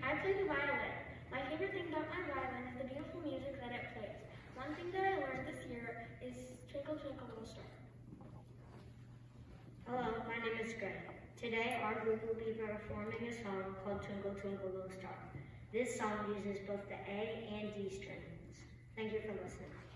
I play the violin. My favorite thing about my violin is the beautiful music that it plays. One thing that I learned this year is Twinkle Twinkle Little Star. Hello, my name is Greg. Today our group will be performing a song called Twinkle Twinkle Little Star. This song uses both the A and D strings. Thank you for listening.